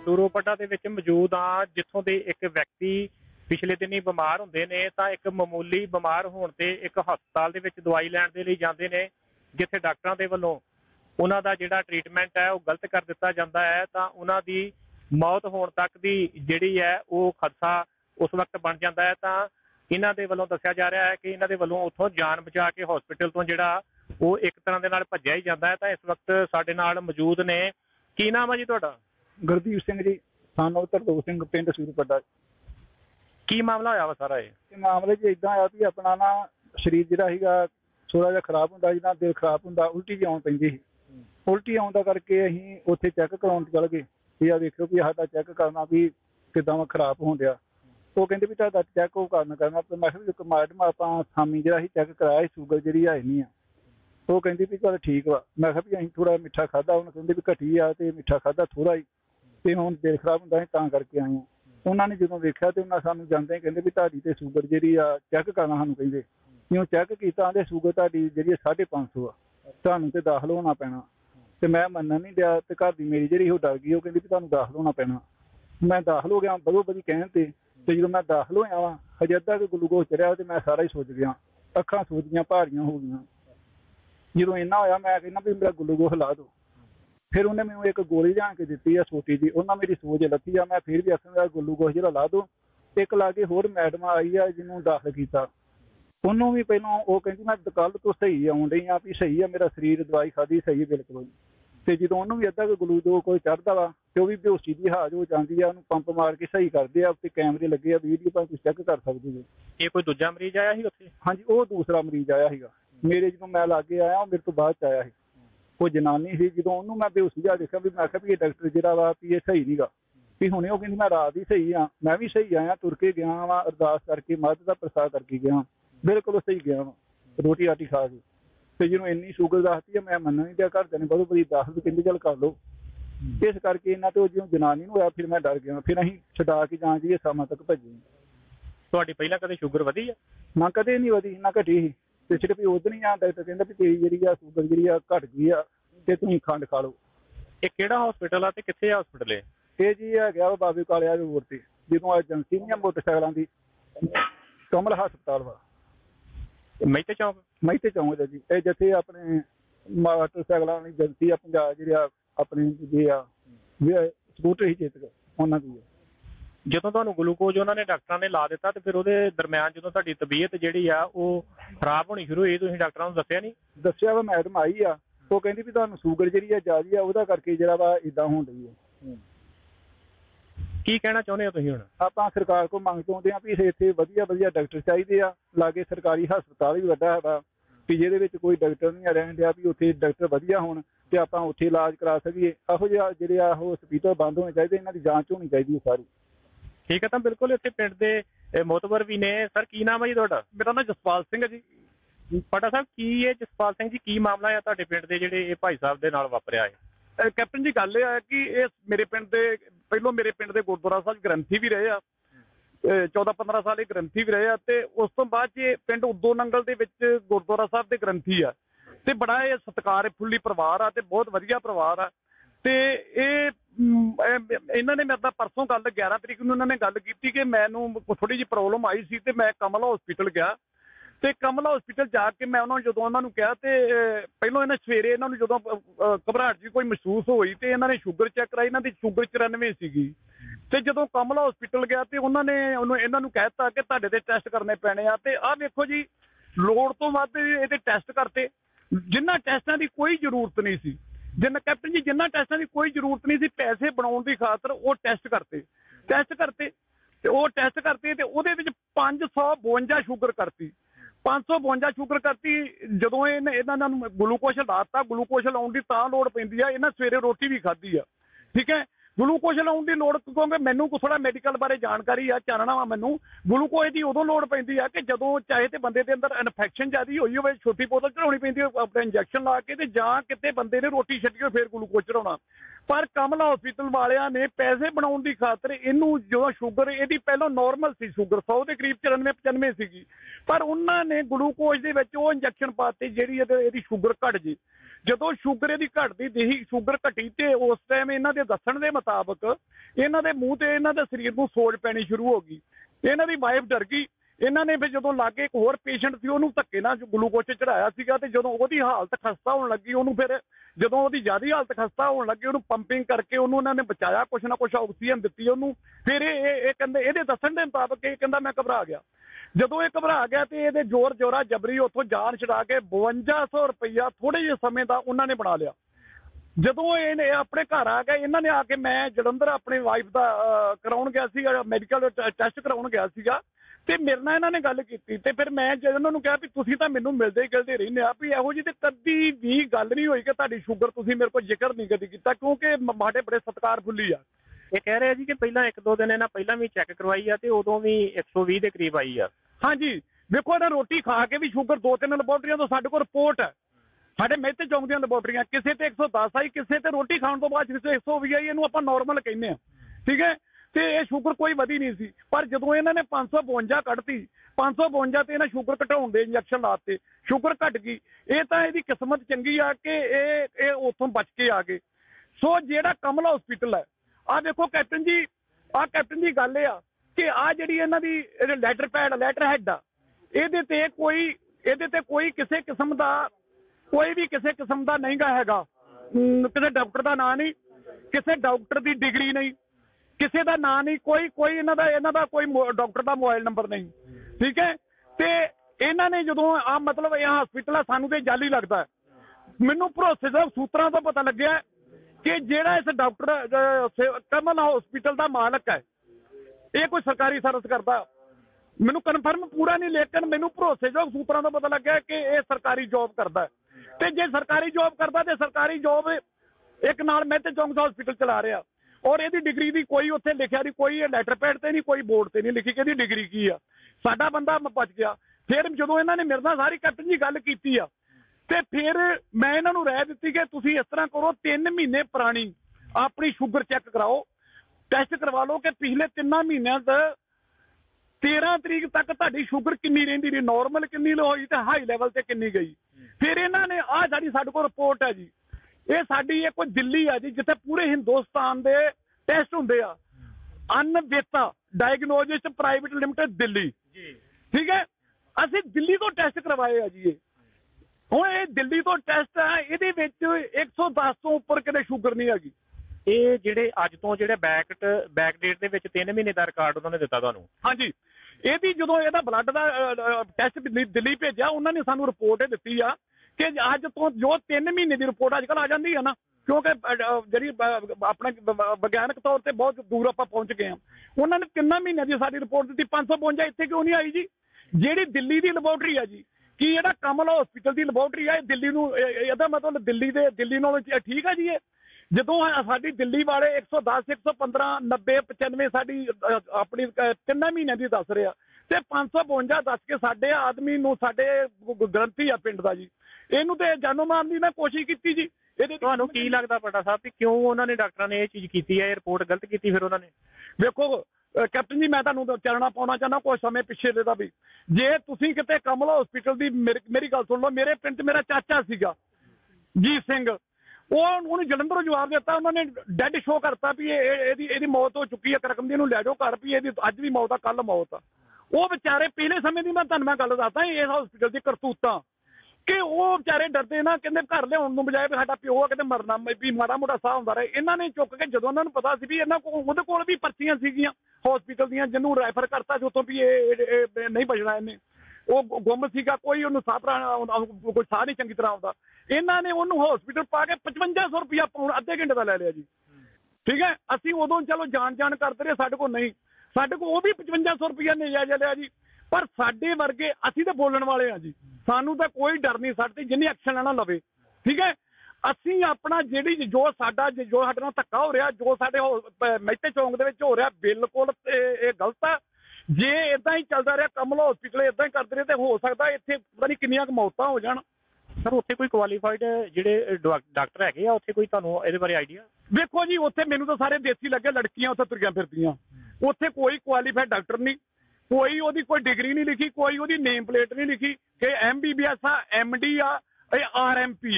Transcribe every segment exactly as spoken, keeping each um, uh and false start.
सूरोपटा ਦੇ ਵਿੱਚ ਮੌਜੂਦ ਹਾਂ, ਜਿੱਥੋਂ ਦੇ ਇੱਕ ਵਿਅਕਤੀ ਪਿਛਲੇ ਦਿਨੀ ਬਿਮਾਰ ਹੁੰਦੇ ਨੇ ਤਾਂ ਇੱਕ ਮਾਮੂਲੀ ਬਿਮਾਰ ਹੋਣ ਤੇ ਇੱਕ ਹਸਪਤਾਲ ਦੇ ਵਿੱਚ ਦਵਾਈ ਲੈਣ ਦੇ ਲਈ ਜਾਂਦੇ ਨੇ, ਜਿੱਥੇ ਡਾਕਟਰਾਂ ਦੇ ਵੱਲੋਂ ਉਹਨਾਂ ਦਾ ਜਿਹੜਾ ਟ੍ਰੀਟਮੈਂਟ ਹੈ ਉਹ ਗਲਤ ਕਰ ਦਿੱਤਾ ਜਾਂਦਾ ਹੈ ਤਾਂ ਉਹਨਾਂ ਦੀ ਮੌਤ ਹੋਣ ਤੱਕ ਦੀ ਜਿਹੜੀ ਹੈ ਉਹ ਖਦਸ਼ਾ ਉਸ ਵਕਤ ਬਣ ਜਾਂਦਾ ਹੈ। ਤਾਂ ਇਹਨਾਂ ਦੇ ਵੱਲੋਂ ਦੱਸਿਆ ਜਾ ਰਿਹਾ ਹੈ ਕਿ ਇਹਨਾਂ ਦੇ ਵੱਲੋਂ ਉੱਥੋਂ ਜਾਨ ਬਚਾ ਕੇ ਹਸਪੀਟਲ ਤੋਂ ਜਿਹੜਾ ਉਹ ਇੱਕ ਤਰ੍ਹਾਂ ਦੇ ਨਾਲ ਭੱਜਿਆ ਹੀ ਜਾਂਦਾ ਹੈ। ਤਾਂ ਇਸ ਵਕਤ ਸਾਡੇ ਨਾਲ ਮੌਜੂਦ ਨੇ, ਕੀ ਨਾਮ ਹੈ ਜੀ ਤੁਹਾਡਾ? ਗੁਰਦੀਪ ਸਿੰਘ ਜੀ, ਸਾਨੂੰ ਤਰਦੋਸ਼ ਸਿੰਘ, ਪਿੰਡ ਸੂਰਪੱਡਾ। ਕੀ ਮਾਮਲਾ ਹੋਇਆ ਵਾ ਸਾਰਾ? ਇਹ ਮਾਮਲੇ 'ਚ ਇੱਦਾਂ ਆ ਵੀ ਆਪਣਾ ਨਾ ਸਰੀਰ ਜਿਹੜਾ ਸੀਗਾ ਥੋੜ੍ਹਾ ਜਿਹਾ ਖਰਾਬ ਹੁੰਦਾ, ਜਿੱਦਾਂ ਦਿਲ ਖਰਾਬ ਹੁੰਦਾ, ਉਲਟੀ ਜਿਹੀ ਆਉਣ ਪੈਂਦੀ ਸੀ। ਉਲਟੀ ਆਉਣ ਦਾ ਕਰਕੇ ਅਸੀਂ ਉੱਥੇ ਚੈੱਕ ਕਰਾਉਣ ਚੱਲ ਗਏ ਵੀ ਆ ਵੇਖੋ ਵੀ ਸਾਡਾ ਚੈੱਕ ਕਰਨਾ ਵੀ ਕਿੱਦਾਂ ਵਾ ਖਰਾਬ ਹੋਣ ਡਿਆ। ਉਹ ਕਹਿੰਦੇ ਵੀ ਤੁਹਾਡਾ ਚੈੱਕ ਉਹ ਕਰਨਾ ਕਰਨਾ ਮੈਂ ਕਿਹਾ ਵੀ ਇੱਕ ਮੈਡਮ ਆਪਾਂ ਸ਼ਾਮੀ ਜਿਹੜਾ ਅਸੀਂ ਚੈੱਕ ਕਰਾਇਆ ਸੀ ਸ਼ੂਗਰ ਜਿਹੜੀ ਹੈ ਨਹੀਂ ਆ। ਉਹ ਕਹਿੰਦੀ ਵੀ ਚੱਲ ਠੀਕ ਵਾ। ਮੈਂ ਕਿਹਾ ਵੀ ਅਸੀਂ ਥੋੜ੍ਹਾ ਮਿੱਠਾ ਖਾਧਾ, ਉਹਨੂੰ ਕਹਿੰਦੇ ਵੀ ਘਟੀ ਆ ਅਤੇ ਮਿੱਠਾ ਖਾਧਾ ਥੋੜ੍ਹਾ ਹੀ ਅਤੇ ਹੁਣ ਦਿਲ ਖਰਾਬ ਹੁੰਦਾ ਅਸੀਂ ਤਾਂ ਕਰਕੇ ਆਏ ਹਾਂ। ਉਹਨਾਂ ਨੇ ਜਦੋਂ ਵੇਖਿਆ ਅਤੇ ਉਹਨਾਂ ਸਾਨੂੰ ਜਾਂਦੇ ਕਹਿੰਦੇ ਵੀ ਤੁਹਾਡੀ ਤਾਂ ਸ਼ੂਗਰ ਜਿਹੜੀ ਆ ਚੈੱਕ ਕਰਨਾ, ਸਾਨੂੰ ਕਹਿੰਦੇ ਜਦੋਂ ਚੈੱਕ ਕੀਤਾ ਅਤੇ ਸ਼ੂਗਰ ਤੁਹਾਡੀ ਜਿਹੜੀ ਸਾਢੇ ਪੰਜ ਸੌ ਆ, ਤੁਹਾਨੂੰ ਤਾਂ ਦਾਖਲ ਹੋਣਾ ਪੈਣਾ। ਅਤੇ ਮੈਂ ਮੰਨਣ ਨਹੀਂ ਡਿਆ ਅਤੇ ਘਰ ਦੀ ਮੇਰੀ ਜਿਹੜੀ ਉਹ ਡਰ ਗਈ, ਉਹ ਕਹਿੰਦੀ ਵੀ ਤੁਹਾਨੂੰ ਦਾਖਲ ਹੋਣਾ ਪੈਣਾ। ਮੈਂ ਦਾਖਲ ਹੋ ਗਿਆ ਬਦੋ ਬਦੀ ਕਹਿਣ 'ਤੇ ਅਤੇ ਜਦੋਂ ਮੈਂ ਦਾਖਲ ਹੋਇਆ ਵਾ ਹਜੇ ਅੱਧਾ ਕੁ ਗਲੂਕੋਜ਼ ਚੜਿਆ ਅਤੇ ਮੈਂ ਸਾਰਾ ਹੀ ਸੁੱਜ ਗਿਆ, ਅੱਖਾਂ ਸੁੱਜ ਗਈਆਂ, ਭਾਰੀਆਂ ਹੋ ਗਈਆਂ। ਜਦੋਂ ਇੰਨਾ ਹੋਇਆ ਮੈਂ ਕਹਿੰਦਾ ਵੀ ਮੇਰਾ ਗਲੂਕੋਜ਼ ਲਾ ਦਿਓ। ਫਿਰ ਉਹਨੇ ਮੈਨੂੰ ਇੱਕ ਗੋਲੀ ਲਿਆ ਕੇ ਦਿੱਤੀ ਆ ਛੋਟੀ ਜਿਹੀ, ਉਹਨਾਂ ਮੇਰੀ ਸੋਜ ਲੱਥੀ ਆ। ਮੈਂ ਫਿਰ ਵੀ ਆਖਾਂ ਮੇਰਾ ਗਲੂਕੋਜ਼ ਜਿਹੜਾ ਲਾ ਦਿਓ। ਇੱਕ ਲਾਗੇ ਹੋਰ ਮੈਡਮ ਆਈ ਆ ਜਿਹਨੂੰ ਦਾਖਲ ਕੀਤਾ, ਉਹਨੂੰ ਵੀ ਪਹਿਲਾਂ ਉਹ ਕਹਿੰਦੀ ਮੈਂ ਕੱਲ੍ਹ ਤੋਂ ਸਹੀ ਆਉਣ ਡਈ ਆ ਵੀ ਸਹੀ ਆ ਮੇਰਾ ਸਰੀਰ, ਦਵਾਈ ਖਾਧੀ ਸਹੀ ਬਿਲਕੁਲ। ਅਤੇ ਜਦੋਂ ਉਹਨੂੰ ਵੀ ਅੱਧਾ ਕੁ ਗਲੂਕੋਜ਼ ਚੜ੍ਹਦਾ ਵਾ ਅਤੇ ਉਹ ਵੀ ਬੇਹੋਸ਼ੀ ਦੀ ਹਾਲਤ ਹੋ ਜਾਂਦੀ ਆ, ਉਹਨੂੰ ਪੰਪ ਮਾਰ ਕੇ ਸਹੀ ਕਰਦੇ ਆ। ਉੱਤੇ ਕੈਮਰੇ ਲੱਗੇ ਆ, ਵੀਡੀਓ ਭਾਵੇਂ ਤੁਸੀਂ ਚੈੱਕ ਕਰ ਸਕਦੇ ਜੀ। ਇਹ ਕੋਈ ਦੂਜਾ ਮਰੀਜ਼ ਆਇਆ ਸੀ ਉੱਥੇ? ਹਾਂਜੀ, ਉਹ ਦੂਸਰਾ ਮਰੀਜ਼ ਆਇਆ ਸੀਗਾ। ਮੇਰੇ ਜਦੋਂ ਮੈਂ ਲਾਗੇ ਆਇਆ ਉਹ ਮੇਰੇ ਤੋਂ ਬਾਅਦ 'ਚ ਆਇਆ ਸੀ। ਉਹ ਜਨਾਨੀ ਸੀ। ਜਦੋਂ ਉਹਨੂੰ ਮੈਂ ਬੇਹੋਸ਼ੀ ਜਿਹਾ ਦੇਖਿਆ ਵੀ ਮੈਂ ਕਿਹਾ ਵੀ ਇਹ ਡਾਕਟਰ ਜਿਹੜਾ ਵਾ ਵੀ ਇਹ ਸਹੀ ਨਹੀਂ ਗਾ ਵੀ ਹੁਣੇ। ਉਹ ਕਹਿੰਦੀ ਮੈਂ ਰਾਤ ਹੀ ਸਹੀ ਹਾਂ, ਮੈਂ ਵੀ ਸਹੀ ਆਇਆ, ਤੁਰ ਕੇ ਗਿਆ ਵਾ, ਅਰਦਾਸ ਕਰਕੇ ਮੱਧ ਦਾ ਪ੍ਰਸਾਦ ਕਰਕੇ ਗਿਆ, ਬਿਲਕੁਲ ਸਹੀ ਗਿਆ ਵਾ, ਰੋਟੀ ਰਾਟੀ ਖਾ ਕੇ। ਅਤੇ ਜਦੋਂ ਇੰਨੀ ਸ਼ੂਗਰ ਦੱਸਦੀ ਆ ਮੈਂ ਮੰਨਣ ਨਹੀਂ ਦਿਆ। ਘਰਦਿਆਂ ਨੇ ਬਹੁਤ ਬੜੀ ਦਾਖਲ ਕਹਿੰਦੇ ਚੱਲ ਕਰ ਲਓ। ਇਸ ਕਰਕੇ ਇਹਨਾਂ ਤੋਂ ਜਦੋਂ ਜਨਾਨੀ ਨੂੰ ਹੋਇਆ ਫਿਰ ਮੈਂ ਡਰ ਗਿਆ। ਫਿਰ ਅਸੀਂ ਛਡਾ ਕੇ ਜਾਂ ਜੀ ਸ਼ਾਮਾਂ ਤੱਕ ਭੱਜੇ। ਤੁਹਾਡੀ ਪਹਿਲਾਂ ਕਦੇ ਸ਼ੂਗਰ ਵਧੀ ਆ? ਨਾ ਕਦੇ ਨਹੀਂ ਵਧੀ, ਨਾ ਘਟੀ ਸੀ। ਅਤੇ ਸਿਰਫ ਉਦੋਂ ਹੀ ਆ ਡਾਕਟਰ ਕਹਿੰਦਾ ਵੀ ਤੇਰੀ ਜਿਹੜੀ ਆ ਸ਼ੂਗਰ ਜਿਹੜੀ ਆ ਘੱਟ ਗਈ ਆ ਅਤੇ ਤੁਸੀਂ ਖੰਡ ਖਾ ਲਓ। ਇਹ ਕਿਹੜਾ ਹਸਪੀਟਲ ਆ ਅਤੇ ਕਿੱਥੇ ਆ ਹਸਪੀਟਲ? ਇਹ ਇਹ ਜੀ ਹੈਗਾ ਵਾ ਬਾਬੇ ਕਾਲਿਆ ਰੋਡ 'ਤੇ, ਜਦੋਂ ਏਜੰਸੀ ਨਹੀਂ ਆ ਮੋਟਰਸਾਈਕਲਾਂ ਦੀ, ਕਮਲ ਹਸਪਤਾਲ ਵਾ ਮਹਿਤੇ ਚੌਂਕ। ਮਹਿਤੇ ਚੌਂਕ ਦਾ ਜੀ। ਇਹ ਜਿੱਥੇ ਆਪਣੇ ਮੋਟਰਸਾਈਕਲਾਂ ਦੀ ਏਜੰਸੀ ਆ ਪੰਜਾਬ ਜਿਹੜੇ ਆ ਆਪਣੇ ਜੇ ਆ ਸਕੂਟਰ ਹੀ ਚੇਤਕ ਉਹਨਾਂ ਦੀ ਆ। ਜਦੋਂ ਤੁਹਾਨੂੰ ਗਲੂਕੋਜ਼ ਉਹਨਾਂ ਨੇ ਡਾਕਟਰਾਂ ਨੇ ਲਾ ਦਿੱਤਾ ਅਤੇ ਫਿਰ ਉਹਦੇ ਦਰਮਿਆਨ ਜਦੋਂ ਤੁਹਾਡੀ ਤਬੀਅਤ ਜਿਹੜੀ ਆ ਉਹ ਖਰਾਬ ਹੋਣੀ ਸ਼ੁਰੂ ਹੋਈ, ਤੁਸੀਂ ਡਾਕਟਰਾਂ ਨੂੰ ਦੱਸਿਆ ਨਹੀਂ? ਦੱਸਿਆ ਵਾ, ਮੈਡਮ ਆਈ ਆ, ਉਹ ਕਹਿੰਦੀ ਵੀ ਤੁਹਾਨੂੰ ਸ਼ੂਗਰ ਜਿਹੜੀ ਆ ਜ਼ਿਆਦਾ ਆ, ਉਹਦਾ ਕਰਕੇ ਜਿਹੜਾ ਵਾ ਇੱਦਾਂ ਹੋਣ ਡਈ ਹੈ। ਕੀ ਕਹਿਣਾ ਚਾਹੁੰਦੇ ਹੋ ਤੁਸੀਂ ਹੁਣ? ਆਪਾਂ ਸਰਕਾਰ ਕੋਲ ਮੰਗ ਚਾਹੁੰਦੇ ਹਾਂ ਵੀ ਇੱਥੇ ਵਧੀਆ ਵਧੀਆ ਡਾਕਟਰ ਚਾਹੀਦੇ ਆ। ਲਾਗੇ ਸਰਕਾਰੀ ਹਸਪਤਾਲ ਵੀ ਵੱਡਾ ਹੈਗਾ ਵੀ ਜਿਹਦੇ ਵਿੱਚ ਕੋਈ ਡਾਕਟਰ ਨਹੀਂ ਰਹਿਣ ਡਿਆ, ਵੀ ਉੱਥੇ ਡਾਕਟਰ ਵਧੀਆ ਹੋਣ ਅਤੇ ਆਪਾਂ ਉੱਥੇ ਇਲਾਜ ਕਰਾ ਸਕੀਏ। ਇਹੋ ਜਿਹਾ ਜਿਹੜੇ ਆ ਉਹ ਹਸਪੀਟਲ ਬੰਦ ਹੋਣੇ ਚਾਹੀਦੇ, ਇਹਨਾਂ ਦੀ ਜਾਂਚ ਹੋਣੀ ਚਾਹੀਦੀ ਹੈ ਸਾਰੀ। ਠੀਕ ਹੈ, ਤਾਂ ਬਿਲਕੁਲ ਇੱਥੇ ਪਿੰਡ ਦੇ ਮੋਤਬਰ ਵੀ ਨੇ। ਸਰ ਕੀ ਨਾਮ ਹੈ ਜੀ ਤੁਹਾਡਾ? ਮੇਰਾ ਨਾਮ ਜਸਪਾਲ ਸਿੰਘ ਹੈ ਜੀ। ਪਾਟਾ ਸਾਹਿਬ, ਕੀ ਇਹ ਜਸਪਾਲ ਸਿੰਘ ਜੀ ਕੀ ਮਾਮਲਾ ਹੈ ਤੁਹਾਡੇ ਪਿੰਡ ਦੇ ਜਿਹੜੇ ਇਹ ਭਾਈ ਸਾਹਿਬ ਦੇ ਨਾਲ ਵਾਪਰਿਆ ਹੈ? ਕੈਪਟਨ ਜੀ, ਗੱਲ ਇਹ ਹੈ ਕਿ ਇਹ ਮੇਰੇ ਪਿੰਡ ਦੇ ਪਹਿਲੋਂ ਮੇਰੇ ਪਿੰਡ ਦੇ ਗੁਰਦੁਆਰਾ ਸਾਹਿਬ ਗ੍ਰੰਥੀ ਵੀ ਰਹੇ ਆ, ਚੌਦਾਂ ਪੰਦਰਾਂ ਸਾਲ ਇਹ ਗ੍ਰੰਥੀ ਵੀ ਰਹੇ ਆ। ਅਤੇ ਉਸ ਤੋਂ ਬਾਅਦ 'ਚ ਪਿੰਡ ਉਦੋਂ ਨੰਗਲ ਦੇ ਵਿੱਚ ਗੁਰਦੁਆਰਾ ਸਾਹਿਬ ਦੇ ਗ੍ਰੰਥੀ ਆ ਅਤੇ ਬੜਾ ਇਹ ਸਤਿਕਾਰ ਫੁੱਲੀ ਪਰਿਵਾਰ ਆ ਅਤੇ ਬਹੁਤ ਵਧੀਆ ਪਰਿਵਾਰ ਆ। ਅਤੇ ਇਹ ਇਹਨਾਂ ਨੇ ਮੇਰੇ ਨਾਲ ਪਰਸੋਂ ਗੱਲ ਗਿਆਰਾਂ ਤਰੀਕ ਨੂੰ ਇਹਨਾਂ ਨੇ ਗੱਲ ਕੀਤੀ ਕਿ ਮੈਨੂੰ ਥੋੜ੍ਹੀ ਜਿਹੀ ਪ੍ਰੋਬਲਮ ਆਈ ਸੀ ਅਤੇ ਮੈਂ ਕਮਲ ਹਸਪੀਟਲ ਗਿਆ। ਅਤੇ ਕਮਲ ਹਸਪੀਟਲ ਜਾ ਕੇ ਮੈਂ ਉਹਨਾਂ ਨੂੰ ਜਦੋਂ ਉਹਨਾਂ ਨੂੰ ਕਿਹਾ ਅਤੇ ਪਹਿਲੋਂ ਇਹਨਾਂ ਸਵੇਰੇ ਇਹਨਾਂ ਨੂੰ ਜਦੋਂ ਘਬਰਾਹਟ ਜੀ ਕੋਈ ਮਹਿਸੂਸ ਹੋਈ ਅਤੇ ਇਹਨਾਂ ਨੇ ਸ਼ੂਗਰ ਚੈੱਕ ਕਰਾਈ, ਇਹਨਾਂ ਦੀ ਸ਼ੂਗਰ ਚੁਰਾਨਵੇਂ ਸੀਗੀ। ਅਤੇ ਜਦੋਂ ਕਮਲ ਹਸਪੀਟਲ ਗਿਆ ਅਤੇ ਉਹਨਾਂ ਨੇ ਉਹਨੂੰ ਇਹਨਾਂ ਨੂੰ ਕਹਿ ਦਿੱਤਾ ਕਿ ਤੁਹਾਡੇ 'ਤੇ ਟੈਸਟ ਕਰਨੇ ਪੈਣੇ ਆ। ਅਤੇ ਆਹ ਵੇਖੋ ਜੀ, ਲੋੜ ਤੋਂ ਵੱਧ ਇਹਦੇ ਟੈਸਟ ਕਰਤੇ, ਜਿਨ੍ਹਾਂ ਟੈਸਟਾਂ ਦੀ ਕੋਈ ਜ਼ਰੂਰਤ ਨਹੀਂ ਸੀ। ਜਿੰਨਾ ਕੈਪਟਨ ਜੀ ਜਿਨ੍ਹਾਂ ਟੈਸਟਾਂ ਦੀ ਕੋਈ ਜ਼ਰੂਰਤ ਨਹੀਂ ਸੀ, ਪੈਸੇ ਬਣਾਉਣ ਦੀ ਖਾਤਰ ਉਹ ਟੈਸਟ ਕਰਤੇ ਟੈਸਟ ਕਰਤੇ ਅਤੇ ਉਹ ਟੈਸਟ ਕਰਤੇ ਅਤੇ ਉਹਦੇ ਵਿੱਚ ਪੰਜ ਸੌ ਬਵੰਜਾ ਸ਼ੂਗਰ ਕਰਤੀ ਪੰਜ ਸੌ ਬਵੰਜਾ ਸ਼ੂਗਰ ਕਰਤੀ। ਜਦੋਂ ਇਹ ਇਹਨਾਂ ਨੂੰ ਗਲੂਕੋਜ਼ ਲਾ ਦਿੱਤਾ, ਗਲੂਕੋਜ਼ ਲਾਉਣ ਦੀ ਤਾਂ ਲੋੜ ਪੈਂਦੀ ਆ। ਇਹਨਾਂ ਸਵੇਰੇ ਰੋਟੀ ਵੀ ਖਾਧੀ ਆ, ਠੀਕ ਹੈ। ਗਲੂਕੋਜ਼ ਲਾਉਣ ਦੀ ਲੋੜ ਕਿਉਂਕਿ ਮੈਨੂੰ ਥੋੜ੍ਹਾ ਮੈਡੀਕਲ ਬਾਰੇ ਜਾਣਕਾਰੀ ਆ, ਚਾਨਣਾ ਵਾ ਮੈਨੂੰ। ਗਲੂਕੋਜ਼ ਦੀ ਉਦੋਂ ਲੋੜ ਪੈਂਦੀ ਆ ਕਿ ਜਦੋਂ ਚਾਹੇ ਤੇ ਬੰਦੇ ਦੇ ਅੰਦਰ ਇਨਫੈਕਸ਼ਨ ਜ਼ਿਆਦਾ ਹੋਈ ਹੋਵੇ, ਛੋਟੀ ਬੋਤਲ ਚੜਾਉਣੀ ਪੈਂਦੀ ਹੈ ਆਪਣਾ ਇੰਜੈਕਸ਼ਨ ਲਾ ਕੇ, ਅਤੇ ਜਾਂ ਕਿਤੇ ਬੰਦੇ ਨੇ ਰੋਟੀ ਛੱਡੀ ਹੋਵੇ ਫਿਰ ਗਲੂਕੋਜ਼ ਚੜਾਉਣਾ। ਪਰ ਕਮਲ ਹਸਪੀਟਲ ਵਾਲਿਆਂ ਨੇ ਪੈਸੇ ਬਣਾਉਣ ਦੀ ਖਾਤਰ ਇਹਨੂੰ ਜਦੋਂ ਸ਼ੂਗਰ ਇਹਦੀ ਪਹਿਲਾਂ ਨੋਰਮਲ ਸੀ, ਸ਼ੂਗਰ ਸੌ ਦੇ ਕਰੀਬ ਚੁਰਾਨਵੇਂ ਪਚਾਨਵੇਂ ਸੀਗੀ, ਪਰ ਉਹਨਾਂ ਨੇ ਗਲੂਕੋਜ਼ ਦੇ ਵਿੱਚ ਉਹ ਇੰਜੈਕਸ਼ਨ ਪਾਤੇ ਜਿਹੜੀ ਇਹਦੀ ਸ਼ੂਗਰ ਘੱਟ ਜੇ। ਜਦੋਂ ਸ਼ੂਗਰ ਇਹਦੀ ਘਟਦੀ ਦੇਖੀ, ਸ਼ੂਗਰ ਘਟੀ ਤੇ ਉਸ ਟਾਈਮ ਇਹਨਾਂ ਦੇ ਦੱਸਣ ਦੇ ਮੁਤਾਬਕ ਇਹਨਾਂ ਦੇ ਮੂੰਹ ਤੇ ਇਹਨਾਂ ਦੇ ਸਰੀਰ ਨੂੰ ਸੋਜ ਪੈਣੀ ਸ਼ੁਰੂ ਹੋ ਗਈ। ਇਹਨਾਂ ਦੀ ਵਾਈਫ ਡਰ ਗਈ। ਇਹਨਾਂ ਨੇ ਫਿਰ ਜਦੋਂ ਲਾਗੇ ਇੱਕ ਹੋਰ ਪੇਸ਼ੈਂਟ ਸੀ ਉਹਨੂੰ ਧੱਕੇ ਨਾਲ ਗਲੂਕੋਜ਼ ਚੜਾਇਆ ਸੀਗਾ, ਤੇ ਜਦੋਂ ਉਹਦੀ ਹਾਲਤ ਖਸਤਾ ਹੋਣ ਲੱਗੀ ਉਹਨੂੰ ਫਿਰ ਜਦੋਂ ਉਹਦੀ ਜ਼ਿਆਦਾ ਹਾਲਤ ਖਸਤਾ ਹੋਣ ਲੱਗੀ ਉਹਨੂੰ ਪੰਪਿੰਗ ਕਰਕੇ ਉਹਨੂੰ ਉਹਨਾਂ ਨੇ ਬਚਾਇਆ, ਕੁਛ ਨਾ ਕੁਛ ਆਕਸੀਜਨ ਦਿੱਤੀ ਉਹਨੂੰ। ਫਿਰ ਇਹ ਇਹ ਕਹਿੰਦੇ ਇਹਦੇ ਦੱਸਣ ਦੇ ਮੁਤਾਬਕ ਇਹ ਕਹਿੰਦਾ ਮੈਂ ਘਬਰਾ ਗਿਆ। ਜਦੋਂ ਇਹ ਘਬਰਾ ਗਿਆ ਤੇ ਇਹਦੇ ਜ਼ੋਰ ਜ਼ੋਰਾ ਜਬਰੀ ਉੱਥੋਂ ਜਾਨ ਛੁਡਾ ਕੇ ਬਵੰਜਾ ਸੌ ਰੁਪਈਆ ਥੋੜੇ ਜਿਹੇ ਸਮੇਂ ਦਾ ਉਹਨਾਂ ਨੇ ਬਣਾ ਲਿਆ। ਜਦੋਂ ਇਹ ਆਪਣੇ ਘਰ ਆ ਗਏ ਇਹਨਾਂ ਨੇ ਆ ਕੇ, ਮੈਂ ਜਲੰਧਰ ਆਪਣੀ ਵਾਈਫ ਦਾ ਕਰਾਉਣ ਗਿਆ ਸੀਗਾ, ਮੈਡੀਕਲ ਟੈਸਟ ਕਰਾਉਣ ਗਿਆ ਸੀਗਾ, ਤੇ ਮੇਰੇ ਨਾਲ ਇਹਨਾਂ ਨੇ ਗੱਲ ਕੀਤੀ। ਤੇ ਫਿਰ ਮੈਂ ਜਦੋਂ ਉਹਨਾਂ ਨੂੰ ਕਿਹਾ ਵੀ ਤੁਸੀਂ ਤਾਂ ਮੈਨੂੰ ਮਿਲਦੇ ਗਿਲਦੇ ਰਹਿੰਦੇ ਆ, ਵੀ ਇਹੋ ਜਿਹੀ ਤੇ ਕਦੀ ਵੀ ਗੱਲ ਨਹੀਂ ਹੋਈ ਕਿ ਤੁਹਾਡੀ ਸ਼ੂਗਰ ਤੁਸੀਂ ਮੇਰੇ ਕੋਲ ਜ਼ਿਕਰ ਨਹੀਂ ਕਦੀ ਕੀਤਾ, ਕਿਉਂਕਿ ਸਾਡੇ ਬੜੇ ਸਤਿਕਾਰ ਫੁੱਲੀ ਆ। ਇਹ ਕਹਿ ਰਹੇ ਜੀ ਕਿ ਪਹਿਲਾਂ ਇੱਕ ਦੋ ਦਿਨ ਇਹਨਾਂ ਪਹਿਲਾਂ ਵੀ ਚੈੱਕ ਕਰਵਾਈ ਆ ਤੇ ਉਦੋਂ ਵੀ ਇੱਕ ਸੌ ਵੀਹ ਦੇ ਕਰੀਬ ਆਈ ਆ। ਹਾਂਜੀ, ਵੇਖੋ ਇਹਨਾਂ ਰੋਟੀ ਖਾ ਕੇ ਵੀ ਸ਼ੂਗਰ ਦੋ ਤਿੰਨ ਲੈਬੋਰਟਰੀਆਂ ਤੋਂ ਸਾਡੇ ਕੋਲ ਰਿਪੋਰਟ ਹੈ, ਸਾਡੇ ਮਹਿਤੇ ਚੌਂਕ ਦੀਆਂ ਲੈਬੋਰਟਰੀਆਂ, ਕਿਸੇ ਤੇ ਇੱਕ ਸੌ ਦਸ ਆਈ, ਕਿਸੇ ਤੇ ਰੋਟੀ ਖਾਣ ਤੋਂ ਬਾਅਦ ਕਿਸੇ ਇੱਕ ਸੌ ਵੀਹ ਆਈ। ਇਹਨੂੰ ਆਪਾਂ ਨਾਰਮਲ ਕਹਿੰਦੇ ਆ, ਠੀਕ ਹੈ। ਤੇ ਇਹ ਸ਼ੂਗਰ ਕੋਈ ਵਧੀ ਨਹੀਂ ਸੀ, ਪਰ ਜਦੋਂ ਇਹਨਾਂ ਨੇ ਪੰਜ ਸੌ ਬਵੰਜਾ ਕੱਢਤੀ, ਪੰਜ ਸੌ ਬਵੰਜਾ ਤੇ ਇਹਨਾਂ ਸ਼ੂਗਰ ਘਟਾਉਣ ਦੇ ਇੰਜੈਕਸ਼ਨ ਲਾਤੇ, ਸ਼ੂਗਰ ਘਟ ਗਈ। ਇਹ ਤਾਂ ਇਹਦੀ ਕਿਸਮਤ ਚੰਗੀ ਆ ਕਿ ਇਹ ਇਹ ਉੱਥੋਂ ਬਚ ਕੇ ਆ ਗਏ। ਸੋ ਜਿਹੜਾ ਕਮਲ ਹਸਪੀਟਲ ਹੈ, ਆਹ ਦੇਖੋ ਕੈਪਟਨ ਜੀ, ਆਹ ਕੈਪਟਨ ਜੀ ਗੱਲ ਇਹ ਆ ਕਿ ਆਹ ਜਿਹੜੀ ਇਹਨਾਂ ਦੀ ਲੈਟਰ ਪੈਡ ਲੈਟਰ ਹੈਡ ਆ, ਇਹਦੇ ਤੇ ਕੋਈ ਇਹਦੇ ਤੇ ਕੋਈ ਕਿਸੇ ਕਿਸਮ ਦਾ ਕੋਈ ਵੀ ਕਿਸੇ ਕਿਸਮ ਦਾ ਨਹੀਂਗਾ ਹੈਗਾ, ਕਿਸੇ ਡਾਕਟਰ ਦਾ ਨਾਂ ਨਹੀਂ, ਕਿਸੇ ਡਾਕਟਰ ਦੀ ਡਿਗਰੀ ਨਹੀਂ, ਕਿਸੇ ਦਾ ਨਾਂ ਨਹੀਂ, ਕੋਈ ਕੋਈ ਇਹਨਾਂ ਦਾ ਇਹਨਾਂ ਦਾ ਕੋਈ ਡਾਕਟਰ ਦਾ ਮੋਬਾਈਲ ਨੰਬਰ ਨਹੀਂ, ਠੀਕ ਹੈ। ਤੇ ਇਹਨਾਂ ਨੇ ਜਦੋਂ ਆ ਮਤਲਬ ਇਹ ਹਸਪੀਟਲ ਆ ਸਾਨੂੰ ਤੇ ਜਾਲੀ ਲੱਗਦਾ। ਮੈਨੂੰ ਭਰੋਸੇਯੋਗ ਸੂਤਰਾਂ ਤੋਂ ਪਤਾ ਲੱਗਿਆ ਕਿ ਜਿਹੜਾ ਇਸ ਡਾਕਟਰ ਕਮਲ ਹਸਪੀਟਲ ਦਾ ਮਾਲਕ ਹੈ ਇਹ ਕੋਈ ਸਰਕਾਰੀ ਸਰਵਿਸ ਕਰਦਾ। ਮੈਨੂੰ ਕਨਫਰਮ ਪੂਰਾ ਨਹੀਂ, ਲੇਕਿਨ ਮੈਨੂੰ ਭਰੋਸੇਯੋਗ ਸੂਤਰਾਂ ਤੋਂ ਪਤਾ ਲੱਗਿਆ ਕਿ ਇਹ ਸਰਕਾਰੀ ਜੌਬ ਕਰਦਾ। ਤੇ ਜੇ ਸਰਕਾਰੀ ਜੌਬ ਕਰਦਾ ਤੇ ਸਰਕਾਰੀ ਜੌਬ ਇੱਕ ਨਾਲ ਮਹਿਤੇ ਚੌਂਕ ਹਸਪੀਟਲ ਚਲਾ ਰਿਹਾ, ਔਰ ਇਹਦੀ ਡਿਗਰੀ ਦੀ ਕੋਈ ਉੱਥੇ ਲਿਖਿਆ ਨਹੀਂ, ਕੋਈ ਲੈਟਰ ਪੈਡ ਤੇ ਨਹੀਂ, ਕੋਈ ਬੋਰਡ ਤੇ ਨਹੀਂ ਲਿਖੀ ਕਿ ਇਹਦੀ ਡਿਗਰੀ ਕੀ ਆ। ਸਾਡਾ ਬੰਦਾ ਬਚ ਗਿਆ। ਫਿਰ ਜਦੋਂ ਇਹਨਾਂ ਨੇ ਮੇਰੇ ਨਾਲ ਸਾਰੀ ਕੈਪਟਨ ਜੀ ਗੱਲ ਕੀਤੀ ਆ, ਤੇ ਫਿਰ ਮੈਂ ਇਹਨਾਂ ਨੂੰ ਰਾਏ ਦਿੱਤੀ ਕਿ ਤੁਸੀਂ ਇਸ ਤਰ੍ਹਾਂ ਕਰੋ, ਤਿੰਨ ਮਹੀਨੇ ਪੁਰਾਣੀ ਆਪਣੀ ਸ਼ੂਗਰ ਚੈੱਕ ਕਰਾਓ, ਟੈਸਟ ਕਰਵਾ ਲਓ ਕਿ ਪਿਛਲੇ ਤਿੰਨਾਂ ਮਹੀਨਿਆਂ ਤੋਂ ਤੇਰਾਂ ਤਰੀਕ ਤੱਕ ਤੁਹਾਡੀ ਸ਼ੂਗਰ ਕਿੰਨੀ ਰਹਿੰਦੀ ਰਹੀ, ਨਾਰਮਲ ਕਿੰਨੀ ਹੋਈ ਤੇ ਹਾਈ ਲੈਵਲ ਤੇ ਕਿੰਨੀ ਗਈ। ਫਿਰ ਇਹਨਾਂ ਨੇ ਆਹ ਸਾਡੀ ਸਾਡੇ ਕੋਲ ਰਿਪੋਰਟ ਹੈ ਜੀ, ਇਹ ਸਾਡੀ ਇਹ ਕੋਈ ਦਿੱਲੀ ਆ ਜੀ ਜਿੱਥੇ ਪੂਰੇ ਹਿੰਦੁਸਤਾਨ ਦੇ ਟੈਸਟ ਹੁੰਦੇ ਆ, Anveta diagnosis private limited Delhi, ਠੀਕ ਹੈ। ਅਸੀਂ ਦਿੱਲੀ ਤੋਂ ਟੈਸਟ ਕਰਵਾਏ ਆ ਜੀ। ਇਹ ਹੁਣ ਇਹ ਦਿੱਲੀ ਤੋਂ ਟੈਸਟ ਹੈ, ਇਹਦੇ ਵਿੱਚ ਇੱਕ ਸੌ ਦਸ ਤੋਂ ਉੱਪਰ ਕਿਤੇ ਸ਼ੂਗਰ ਨਹੀਂ ਹੈਗੀ। ਇਹ ਜਿਹੜੇ ਅੱਜ ਤੋਂ ਜਿਹੜੇ ਬੈਕ ਬੈਕ ਡੇਟ ਦੇ ਵਿੱਚ ਤਿੰਨ ਮਹੀਨੇ ਦਾ ਰਿਕਾਰਡ ਉਹਨਾਂ ਨੇ ਦਿੱਤਾ ਤੁਹਾਨੂੰ? ਹਾਂਜੀ, ਇਹਦੀ ਜਦੋਂ ਇਹਦਾ ਬਲੱਡ ਦਾ ਟੈਸਟ ਦਿੱਲੀ ਭੇਜਿਆ, ਉਹਨਾਂ ਨੇ ਸਾਨੂੰ ਰਿਪੋਰਟ ਇਹ ਦਿੱਤੀ ਆ ਕਿ ਅੱਜ ਤੋਂ ਜੋ ਤਿੰਨ ਮਹੀਨੇ ਦੀ ਰਿਪੋਰਟ ਅੱਜ ਕੱਲ੍ਹ ਆ ਜਾਂਦੀ ਹੈ ਨਾ, ਕਿਉਂਕਿ ਜਿਹੜੀ ਆਪਣੇ ਵਿਗਿਆਨਕ ਤੌਰ ਤੇ ਬਹੁਤ ਦੂਰ ਆਪਾਂ ਪਹੁੰਚ ਗਏ ਹਾਂ, ਉਹਨਾਂ ਨੇ ਤਿੰਨਾਂ ਮਹੀਨਿਆਂ ਦੀ ਸਾਡੀ ਰਿਪੋਰਟ ਦਿੱਤੀ। ਪੰਜ ਸੌ ਬਵੰਜਾ ਇੱਥੇ ਕਿਉਂ ਨਹੀਂ ਆਈ ਜੀ? ਜਿਹੜੀ ਦਿੱਲੀ ਦੀ ਲੈਬੋਰਟਰੀ ਆ ਜੀ, ਕੀ ਜਿਹੜਾ ਕਮਲ ਹਸਪੀਟਲ ਦੀ ਲੈਬੋਰਟਰੀ ਆ ਇਹ ਦਿੱਲੀ ਨੂੰ, ਇਹਦਾ ਮਤਲਬ ਦਿੱਲੀ ਦੇ ਦਿੱਲੀ ਨਾਲੋਂ ਠੀਕ ਆ ਜੀ। ਇਹ ਜਦੋਂ ਸਾਡੀ ਦਿੱਲੀ ਵਾਲੇ ਇੱਕ ਸੌ ਦਸ, ਇੱਕ ਸੌ ਪੰਦਰਾਂ, ਨੱਬੇ, ਪਚਾਨਵੇਂ ਸਾਡੀ ਆਪਣੀ ਤਿੰਨਾਂ ਮਹੀਨਿਆਂ ਦੀ ਦੱਸ ਰਿਹਾ, ਤੇ ਪੰਜ ਸੌ ਬਵੰਜਾ ਦੱਸ ਕੇ ਸਾਡੇ ਆਦਮੀ ਨੂੰ, ਸਾਡੇ ਗ੍ਰੰਥੀ ਆ ਪਿੰਡ ਦਾ ਜੀ, ਇਹਨੂੰ ਤੇ ਜਾਨੋਂ ਮਾਰਨ ਦੀ ਮੈਂ ਕੋਸ਼ਿਸ਼ ਕੀਤੀ ਜੀ। ਇਹਦੇ ਤੁਹਾਨੂੰ ਕੀ ਲੱਗਦਾ ਪਟਾ ਸਾਹਿਬ ਵੀ ਕਿਉਂ ਉਹਨਾਂ ਨੇ ਡਾਕਟਰਾਂ ਨੇ ਇਹ ਚੀਜ਼ ਕੀਤੀ ਹੈ, ਇਹ ਰਿਪੋਰਟ ਗਲਤ ਕੀਤੀ ਫਿਰ ਉਹਨਾਂ ਨੇ? ਵੇਖੋ ਕੈਪਟਨ ਜੀ, ਮੈਂ ਤੁਹਾਨੂੰ ਚਾਨਣਾ ਪਾਉਣਾ ਚਾਹੁੰਦਾ ਕੁਝ ਸਮੇਂ ਪਿੱਛੇ ਦੇ ਦਾ ਵੀ, ਜੇ ਤੁਸੀਂ ਕਿਤੇ ਕਮਲ ਹਸਪੀਟਲ ਦੀ ਮੇਰੀ ਗੱਲ ਸੁਣ ਲਓ, ਮੇਰੇ ਪਿੰਡ 'ਚ ਮੇਰਾ ਚਾਚਾ ਸੀਗਾ ਜੀਤ ਸਿੰਘ, ਉਹ ਉਹਨੂੰ ਜਲੰਧਰੋਂ ਜਵਾਬ ਦਿੱਤਾ, ਉਹਨਾਂ ਨੇ ਡੈਡ ਸ਼ੋ ਕਰਤਾ ਵੀ ਇਹ ਇਹਦੀ ਇਹਦੀ ਮੌਤ ਹੋ ਚੁੱਕੀ ਹੈ, ਇੱਕ ਰਕਮ ਦੀ, ਇਹਨੂੰ ਲੈ ਜਾਓ ਘਰ, ਵੀ ਇਹਦੀ ਅੱਜ ਵੀ ਮੌਤ ਆ, ਕੱਲ ਮੌਤ ਆ। ਉਹ ਵਿਚਾਰੇ ਪਹਿਲੇ ਸਮੇਂ ਦੀ ਮੈਂ ਤੁਹਾਨੂੰ ਮੈਂ ਗੱਲ ਦੱਸਦਾ ਇਸ ਹਸਪੀਟਲ ਦੀ ਕਰਤੂਤਾਂ, ਕਿ ਉਹ ਵਿਚਾਰੇ ਡਰਦੇ ਨਾ, ਕਹਿੰਦੇ ਘਰ ਲਿਆਉਣ ਨੂੰ ਬਜਾਏ ਵੀ ਸਾਡਾ ਪਿਓ ਆ ਕਿਤੇ ਮਰਨਾ, ਵੀ ਮਾੜਾ ਮੋਟਾ ਸਾਹ ਹੁੰਦਾ ਰਹੇ। ਇਹਨਾਂ ਨੇ ਚੁੱਕ ਕੇ, ਜਦੋਂ ਉਹਨਾਂ ਨੂੰ ਪਤਾ ਸੀ ਵੀ ਇਹਨਾਂ ਕੋਲ ਉਹਦੇ ਕੋਲ ਵੀ ਪਰਚੀਆਂ ਸੀਗੀਆਂ ਹਸਪੀਟਲ ਦੀਆਂ, ਜਿਹਨੂੰ ਰੈਫਰ ਕਰਤਾ ਸੀ ਉੱਥੋਂ ਵੀ ਇਹ ਨਹੀਂ ਬਚਣਾ, ਇਹਨੇ ਉਹ ਗੁੰਮ ਸੀਗਾ, ਕੋਈ ਉਹਨੂੰ ਸਾਹ ਕੋਈ ਸਾਹ ਨਹੀਂ ਚੰਗੀ ਤਰ੍ਹਾਂ ਆਉਂਦਾ। ਇਹਨਾਂ ਨੇ ਉਹਨੂੰ ਹਸਪੀਟਲ ਪਾ ਕੇ ਪਚਵੰਜਾ ਸੌ ਰੁਪਇਆ ਪਾਉਣ ਅੱਧੇ ਘੰਟੇ ਦਾ ਲੈ ਲਿਆ ਜੀ, ਠੀਕ ਹੈ। ਅਸੀਂ ਉਦੋਂ ਚਲੋ ਜਾਣ ਜਾਣ ਕਰਦੇ ਰਹੇ, ਸਾਡੇ ਕੋਲ ਨਹੀਂ, ਸਾਡੇ ਕੋਲ ਉਹ ਵੀ ਪਚਵੰਜਾ ਸੌ ਰੁਪਇਆ ਨਜਾਇਜ਼ ਲਿਆ ਜੀ। ਪਰ ਸਾਡੇ ਵਰਗੇ ਅਸੀਂ ਤਾਂ ਬੋਲਣ ਵਾਲੇ ਆ ਜੀ, ਸਾਨੂੰ ਤਾਂ ਕੋਈ ਡਰ ਨਹੀਂ, ਸਾਡੇ ਤੇ ਜਿੰਨੀ ਐਕਸ਼ਨ ਲੈਣਾ ਲਵੇ, ਠੀਕ ਹੈ। ਅਸੀਂ ਆਪਣਾ ਜਿਹੜੀ ਜੋ ਸਾਡਾ ਜੋ ਸਾਡੇ ਨਾਲ ਧੱਕਾ ਹੋ ਰਿਹਾ, ਜੋ ਸਾਡੇ ਮਹਿਤੇ ਚੌਂਕ ਦੇ ਵਿੱਚ ਹੋ ਰਿਹਾ, ਬਿਲਕੁਲ ਇਹ ਗਲਤ ਆ। ਜੇ ਇਦਾਂ ਹੀ ਚੱਲਦਾ ਰਿਹਾ, ਕਮਲ ਹਸਪੀਟਲ ਇਦਾਂ ਹੀ ਕਰਦੇ ਰਹੇ, ਤੇ ਹੋ ਸਕਦਾ ਇੱਥੇ ਪਤਾ ਨਹੀਂ ਕਿੰਨੀਆਂ ਕੁ ਮੌਤਾਂ ਹੋ ਜਾਣ। ਸਰ ਉੱਥੇ ਕੋਈ ਕੁਆਲੀਫਾਈਡ ਜਿਹੜੇ ਡਾਕਟਰ ਹੈਗੇ ਆ ਉੱਥੇ, ਕੋਈ ਤੁਹਾਨੂੰ ਇਹਦੇ ਬਾਰੇ ਆਈਡੀਆ? ਵੇਖੋ ਜੀ, ਉੱਥੇ ਮੈਨੂੰ ਤਾਂ ਸਾਰੇ ਦੇਸੀ ਲੱਗੇ, ਲੜਕੀਆਂ ਉੱਥੇ ਤੁਰੀਆਂ ਫਿਰਦੀਆਂ, ਉੱਥੇ ਕੋਈ ਕੁਆਲੀਫਾਈਡ ਡਾਕਟਰ ਨਹੀਂ, ਕੋਈ ਉਹਦੀ ਕੋਈ ਡਿਗਰੀ ਨਹੀਂ ਲਿਖੀ, ਕੋਈ ਉਹਦੀ ਨੇਮ ਪਲੇਟ ਨਹੀਂ ਲਿਖੀ ਕਿ ਐਮ ਬੀ ਬੀ ਐਸ ਆ, ਐਮ ਡੀ ਆ, ਇਹ ਆਰ ਐਮ ਪੀ ਆ।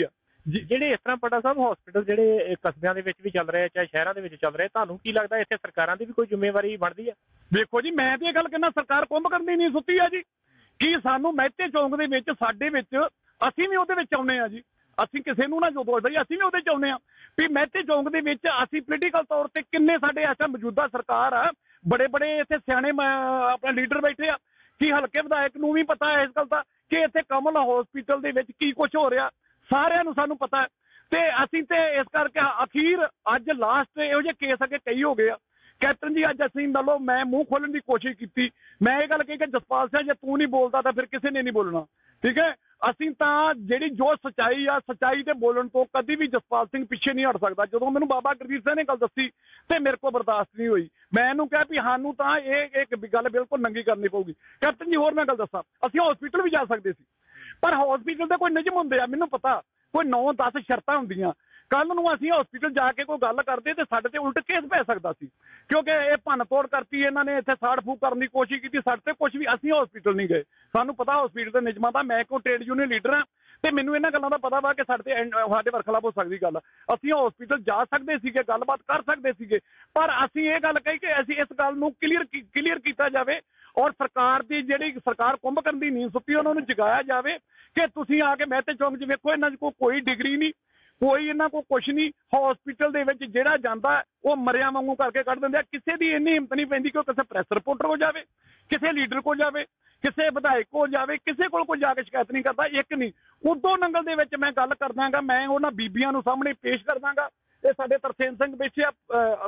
ਜਿਹੜੇ ਇਸ ਤਰ੍ਹਾਂ ਪਟਾ ਸਾਹਿਬ ਹਸਪੀਟਲ ਜਿਹੜੇ ਕਸਬਿਆਂ ਦੇ ਵਿੱਚ ਵੀ ਚੱਲ ਰਹੇ ਚਾਹੇ ਸ਼ਹਿਰਾਂ ਦੇ ਵਿੱਚ ਚੱਲ ਰਹੇ, ਤੁਹਾਨੂੰ ਕੀ ਲੱਗਦਾ ਇੱਥੇ ਸਰਕਾਰਾਂ ਦੀ ਵੀ ਕੋਈ ਜ਼ਿੰਮੇਵਾਰੀ ਬਣਦੀ ਹੈ? ਵੇਖੋ ਜੀ, ਮੈਂ ਤੇ ਇਹ ਗੱਲ ਕਹਿੰਦਾ ਸਰਕਾਰ ਕੁੰਭ ਕਰਦੀ ਨਹੀਂ ਸੁੱਤੀ ਆ ਜੀ। ਕੀ ਸਾਨੂੰ ਮਹਿਤੇ ਚੌਂਕ ਦੇ ਵਿੱਚ ਸਾਡੇ ਵਿੱਚ ਅਸੀਂ ਵੀ ਉਹਦੇ ਵਿੱਚ ਆਉਂਦੇ ਆ ਜੀ। ਅਸੀਂ ਕਿਸੇ ਨੂੰ ਨਾ ਜੋ ਦੋਸ਼ਦਾ ਜੀ, ਅਸੀਂ ਵੀ ਉਹਦੇ ਚ ਆਉਂਦੇ ਆ ਵੀ ਮਹਿਤੇ ਚੌਂਕ ਦੇ ਵਿੱਚ ਅਸੀਂ ਪੋਲੀਟੀਕਲ ਤੌਰ ਤੇ ਕਿੰਨੇ ਸਾਡੇ ਐਸਾ ਮੌਜੂਦਾ ਸਰਕਾਰ ਆ, ਬੜੇ ਬੜੇ ਇੱਥੇ ਸਿਆਣੇ ਆਪਣੇ ਲੀਡਰ ਬੈਠੇ ਆ। ਕੀ ਹਲਕੇ ਵਿਧਾਇਕ ਨੂੰ ਵੀ ਪਤਾ ਹੈ ਇਸ ਗੱਲ ਦਾ ਕਿ ਇੱਥੇ ਕਮਲ ਹਸਪੀਟਲ ਦੇ ਵਿੱਚ ਕੀ ਕੁਝ ਹੋ ਰਿਹਾ, ਸਾਰਿਆਂ ਨੂੰ ਸਾਨੂੰ ਪਤਾ ਹੈ। ਤੇ ਅਸੀਂ ਤੇ ਇਸ ਕਰਕੇ ਅਖੀਰ ਅੱਜ ਲਾਸਟ ਇਹੋ ਜਿਹੇ ਕੇਸ ਅੱਗੇ ਕਈ ਹੋ ਗਏ ਆ। ਕੈਪਟਨ ਜੀ, ਅੱਜ ਅਸੀਂ ਮੰਨ ਲਓ ਮੈਂ ਮੂੰਹ ਖੋਲਣ ਦੀ ਕੋਸ਼ਿਸ਼ ਕੀਤੀ, ਮੈਂ ਇਹ ਗੱਲ ਕਹੀ ਕਿ ਜਸਪਾਲ ਸਿੰਘ ਜੇ ਤੂੰ ਨਹੀਂ ਬੋਲਦਾ ਤਾਂ ਫਿਰ ਕਿਸੇ ਨੇ ਨਹੀਂ ਬੋਲਣਾ, ਠੀਕ ਹੈ। ਅਸੀਂ ਤਾਂ ਜਿਹੜੀ ਜੋ ਸੱਚਾਈ ਆ, ਸੱਚਾਈ ਤੇ ਬੋਲਣ ਤੋਂ ਕਦੀ ਵੀ ਜਸਪਾਲ ਸਿੰਘ ਪਿੱਛੇ ਨਹੀਂ ਹਟ ਸਕਦਾ। ਜਦੋਂ ਮੈਨੂੰ ਬਾਬਾ ਗੁਰਦੀਪ ਸਿੰਘ ਨੇ ਗੱਲ ਦੱਸੀ ਤੇ ਮੇਰੇ ਕੋਲ ਬਰਦਾਸ਼ਤ ਨਹੀਂ ਹੋਈ। ਮੈਂ ਇਹਨੂੰ ਕਿਹਾ ਵੀ ਸਾਨੂੰ ਤਾਂ ਇਹ ਇੱਕ ਗੱਲ ਬਿਲਕੁਲ ਨੰਗੀ ਕਰਨੀ ਪਊਗੀ। ਕੈਪਟਨ ਜੀ, ਹੋਰ ਮੈਂ ਗੱਲ ਦੱਸਾਂ, ਅਸੀਂ ਹਸਪੀਟਲ ਵੀ ਜਾ ਸਕਦੇ ਸੀ, ਪਰ ਹਸਪੀਟਲ ਦੇ ਕੋਈ ਨਿਯਮ ਹੁੰਦੇ ਆ, ਮੈਨੂੰ ਪਤਾ ਕੋਈ ਨੌ ਦਸ ਸ਼ਰਤਾਂ ਹੁੰਦੀਆਂ। ਕੱਲ ਨੂੰ ਅਸੀਂ ਹਸਪੀਟਲ ਜਾ ਕੇ ਕੋਈ ਗੱਲ ਕਰਦੇ ਤੇ ਸਾਡੇ ਤੇ ਉਲਟ ਕੇਸ ਪੈ ਸਕਦਾ ਸੀ, ਕਿਉਂਕਿ ਇਹ ਭੰਨ ਤੋੜ ਕਰਤੀ, ਇਹਨਾਂ ਨੇ ਇੱਥੇ ਸਾੜ ਫੂਕ ਕਰਨ ਦੀ ਕੋਸ਼ਿਸ਼ ਕੀਤੀ ਸਾਡੇ ਤੇ। ਕੁਝ ਵੀ ਅਸੀਂ ਹਸਪੀਟਲ ਨਹੀਂ ਗਏ, ਸਾਨੂੰ ਪਤਾ ਹਸਪੀਟਲ ਦੇ ਨਿਯਮਾਂ ਦਾ। ਮੈਂ ਕੋਈ ਟ੍ਰੇਡ ਯੂਨੀਅਨ ਲੀਡਰ ਹਾਂ ਤੇ ਮੈਨੂੰ ਇਹਨਾਂ ਗੱਲਾਂ ਦਾ ਪਤਾ ਵਾ ਕਿ ਸਾਡੇ ਤੇ ਸਾਡੇ ਵਰਖਲਾਫ ਹੋ ਸਕਦੀ ਗੱਲ। ਅਸੀਂ ਹਸਪੀਟਲ ਜਾ ਸਕਦੇ ਸੀਗੇ, ਗੱਲਬਾਤ ਕਰ ਸਕਦੇ ਸੀਗੇ, ਪਰ ਅਸੀਂ ਇਹ ਗੱਲ ਕਹੀ ਕਿ ਅਸੀਂ ਇਸ ਗੱਲ ਨੂੰ ਕਲੀਅਰ ਕਲੀਅਰ ਕੀਤਾ ਜਾਵੇ ਔਰ ਸਰਕਾਰ ਦੀ ਜਿਹੜੀ ਸਰਕਾਰ ਕੁੰਭ ਕਰਨ ਦੀ ਨੀਂਦ ਸੁੱਤੀ ਉਹਨਾਂ ਨੂੰ ਜਗਾਇਆ ਜਾਵੇ ਕਿ ਤੁਸੀਂ ਆ ਕੇ ਮਹਿਤੇ ਚੌਂਕ 'ਚ ਵੇਖੋ, ਇਹਨਾਂ 'ਚ ਕੋਈ ਡਿਗਰੀ ਨਹੀਂ, ਕੋਈ ਇਹਨਾਂ ਕੋਲ ਕੁਛ ਨਹੀਂ। ਹਸਪੀਟਲ ਦੇ ਵਿੱਚ ਜਿਹੜਾ ਜਾਂਦਾ ਉਹ ਮਰਿਆ ਵਾਂਗੂ ਕਰਕੇ ਕੱਢ ਦਿੰਦੇ ਆ। ਕਿਸੇ ਦੀ ਇੰਨੀ ਹਿੰਮਤ ਨਹੀਂ ਪੈਂਦੀ ਕਿ ਉਹ ਕਿਸੇ ਪ੍ਰੈਸ ਰਿਪੋਰਟਰ ਕੋਲ ਜਾਵੇ, ਕਿਸੇ ਲੀਡਰ ਕੋਲ ਜਾਵੇ, ਕਿਸੇ ਵਿਧਾਇਕ ਕੋਲ ਜਾਵੇ, ਕਿਸੇ ਕੋਲ ਕੋਈ ਜਾ ਕੇ ਸ਼ਿਕਾਇਤ ਨਹੀਂ ਕਰਦਾ। ਇੱਕ ਨਹੀਂ, ਉਦੋਂ ਨੰਗਲ ਦੇ ਵਿੱਚ ਮੈਂ ਗੱਲ ਕਰਦਾਂਗਾ, ਮੈਂ ਉਹਨਾਂ ਬੀਬੀਆਂ ਨੂੰ ਸਾਹਮਣੇ ਪੇਸ਼ ਕਰਦਾਂਗਾ। ਇਹ ਸਾਡੇ ਤਰਸੇਮ ਸਿੰਘ ਬੈਠੇ ਆ,